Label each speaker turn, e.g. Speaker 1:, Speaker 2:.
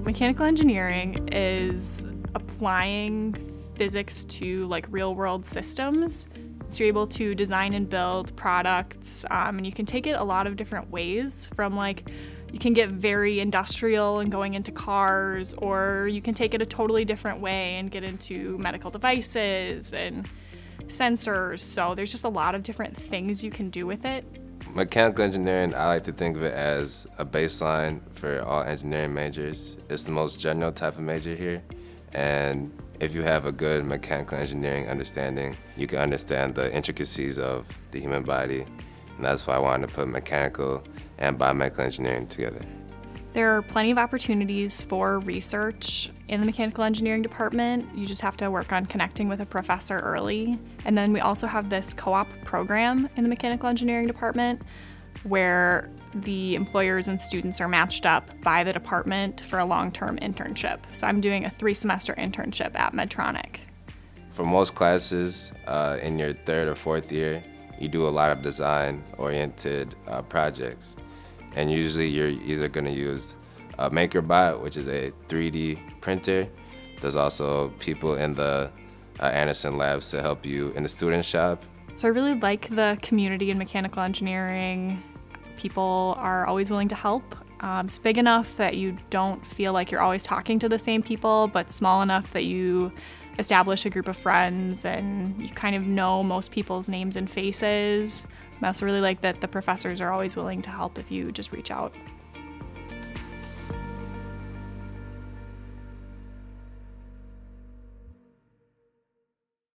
Speaker 1: Mechanical engineering is applying physics to like real-world systems. So you're able to design and build products, and you can take it a lot of different ways. From like, you can get very industrial and going into cars, or you can take it a totally different way and get into medical devices and sensors. So there's just a lot of different things you can do with it.
Speaker 2: Mechanical engineering, I like to think of it as a baseline for all engineering majors. It's the most general type of major here, and if you have a good mechanical engineering understanding, you can understand the intricacies of the human body, and that's why I wanted to put mechanical and biomedical engineering together.
Speaker 1: There are plenty of opportunities for research in the mechanical engineering department. You just have to work on connecting with a professor early. And then we also have this co-op program in the mechanical engineering department where the employers and students are matched up by the department for a long-term internship. So I'm doing a 3-semester internship at Medtronic.
Speaker 2: For most classes in your 3rd or 4th year, you do a lot of design-oriented projects. And usually you're either going to use a MakerBot, which is a 3D printer. There's also people in the Anderson labs to help you in the student shop.
Speaker 1: So I really like the community in mechanical engineering. People are always willing to help. It's big enough that you don't feel like you're always talking to the same people, but small enough that you establish a group of friends and you kind of know most people's names and faces. I also really like that the professors are always willing to help if you just reach out.